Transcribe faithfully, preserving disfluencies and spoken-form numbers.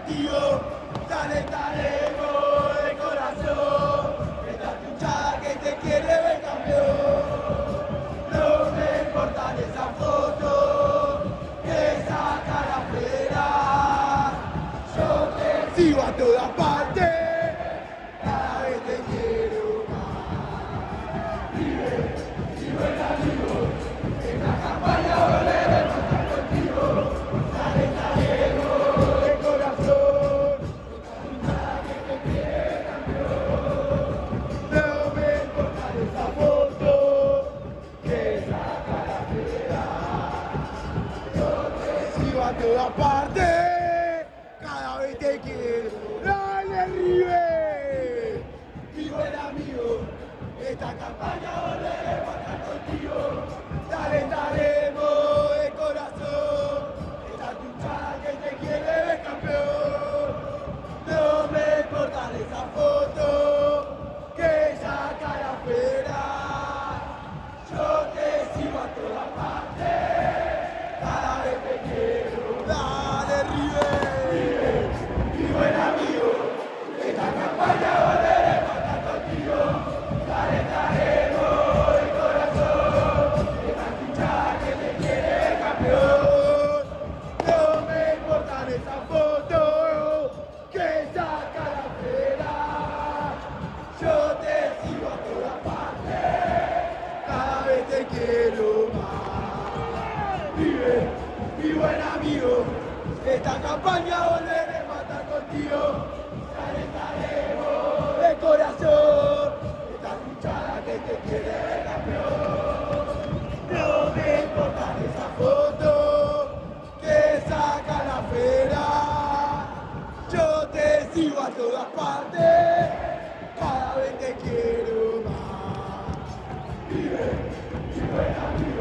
contigo, calentaremos de corazón. Esta hinchada que te quiere ver campeón. No me importan esas fotos que sacan afuera. Yo te sigo a todas partes, cada vez te quiero más. Vive, vive el amigo, esta campaña volveremos a estar contigo. Calentaremos de corazón, esta hinchada que te quiere campeón. No me importan esas fotos que sacan afuera. Yo te sigo a todas partes, cada vez te quiero. ¡Dale, River! Vivo el amigo, esta campaña volveremos a estar contigo. Calentaremos de corazón, esta hinchada que te quiere ver campeón. No me importan esas fotos que sacan afuera. Yo te sigo a todas partes, cada vez te quiero. ¡Dale, River! Vivo el amigo, esta campaña volveremos a estar contigo. Calentaremos de corazón, esta hinchada que te quiere ver campeón. No me importan esas fotos que sacan afuera. Yo te sigo a todas partes, cada vez te quiero más. Vive, mi buen amigo, esta campaña volveremos a estar contigo. Calentaremos de corazón, esta hinchada que te quiere ver campeón. No me importan esas fotos que sacan afuera. Yo te sigo a todas partes, cada vez te quiero más. Vive, mi buen amigo.